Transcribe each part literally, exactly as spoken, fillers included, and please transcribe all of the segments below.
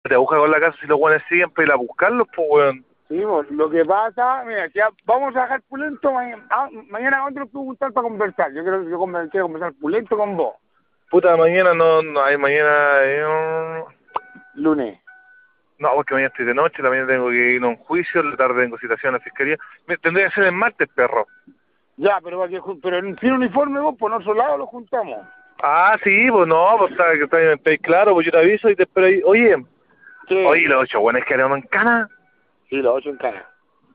te busca con la casa si los buenos siguen para ir a buscarlos, pues, weón. Sí, pues, lo que pasa, mira, ya vamos a dejar Pulento mañana. Ah, mañana otro puedo juntar para conversar. Yo quiero, yo conver- quiero conversar Pulento con vos. Puta, mañana no, no hay mañana... eh, Lunes. no, porque mañana estoy de noche, la mañana tengo que ir a un juicio, en la tarde tengo citación a la fiscalía. Me, tendría que ser el martes, perro. Ya, pero para que ju- pero en- sin uniforme vos, por otro lado lo juntamos. Ah, sí, pues no, pues está, está, está claro, pues yo te aviso y te espero ahí. Oye, Sí. oye, los ocho buenos que haremos en cana. Sí, los ocho en cara.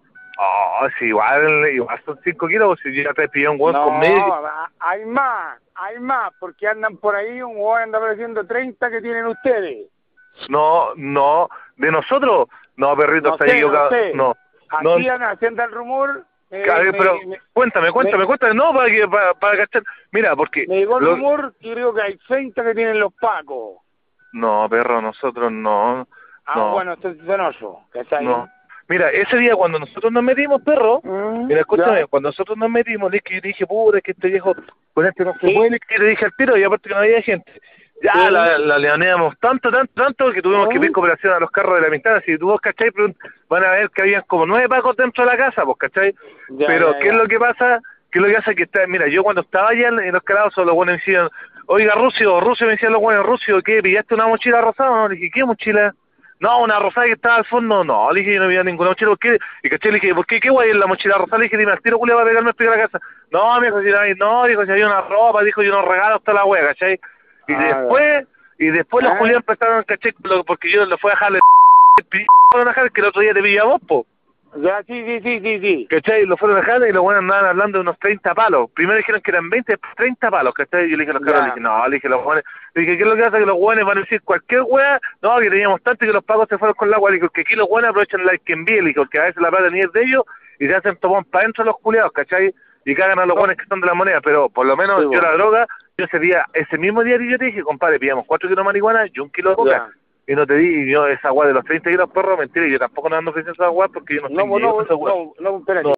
Oh, sí, igual, igual son cinco kilos, pues si yo ya te pillé un hueón con medio. No, a- hay más, hay más, porque andan por ahí, un hueón anda apareciendo treinta que tienen ustedes. No, no, de nosotros, no, perrito, No está sé, no equivocado, sé. no, no, Aquí anda haciendo el rumor, a eh, ver, pero me, me, cuéntame, cuéntame, me, cuéntame, no, para que, para, para cachar, mira, porque, me llegó el lo, rumor y creo que hay treinta que tienen los pacos. no, perro, nosotros no, Ah, no, bueno, esto es cenoso, ¿cachai? no, mira, ese día cuando nosotros nos metimos, perro, Mm, mira, escúchame, ¿ya? cuando nosotros nos metimos, le dije, dije, pura, que este viejo, con este no se Sí, puede, le que le dije al tiro, y aparte que no había gente. Ya sí. la, la leoneamos tanto, tanto, tanto, que tuvimos que pedir Mm, cooperación a los carros de la amistad. Si tú vos, ¿cachai? Pregun- van a ver que habían como nueve pacos dentro de la casa, pues, ¿cachai? ya, Pero, ya, ¿qué es ya. lo que pasa? ¿Qué es lo que hace? Que está, mira, yo cuando estaba allá en, en los calabozos, los buenos me decían, oiga, Rucio, Rucio, me decían los buenos, Rucio, ¿qué? ¿Pillaste una mochila rosada o no? Le dije, ¿qué mochila? No, una rosada que estaba al fondo, no, le dije, yo no había ninguna mochila, ¿por qué? Y caché, le dije, ¿por qué? ¿Qué guay en la mochila rosada? Le dije, dime, al tiro, Julio, va a pegarme a la casa. No, me dijo, si no, hay- no, dijo, si había una ropa, dijo, yo no regalo hasta la wea, ¿cachai? Y Ah, ya. después, y después los ¿Eh? Julián empezaron, ¿cachai? Lo- Porque yo le fui a dejarle el fueron a dejar que el otro día te pillé a vos, po. Ya, sí, sí, sí, sí, sí. ¿Cachai? Lo fueron a dejar y los buenos andaban hablando de unos treinta palos. Primero dijeron que eran veinte, después treinta palos, ¿cachai? Y yo le dije a los caros, le Ya. dije, no, le dije a los buenos, le dije, ¿qué es lo que pasa? Que los buenos van a decir cualquier wea, no, que teníamos tanto y que los pagos se fueron con el agua. Le dije, que aquí los buenos aprovechan la que envíe, le dije, porque a veces la plata ni es de ellos y se hacen tomón para adentro los culiados, ¿cachai? Y cagan a los No, buenos que son de la moneda, pero por lo menos sí, yo vos. la droga, yo ese día, ese mismo día que yo te dije, compadre, pillamos cuatro kilos de marihuana y un kilo de coca. Ya. Y no te di, yo esa agua de los treinta kilos, perro, mentira, y yo tampoco no ando ofreciendo esa agua porque yo no No, estoy ni pues, ahí no, con esa agua. no, no, espérate. No.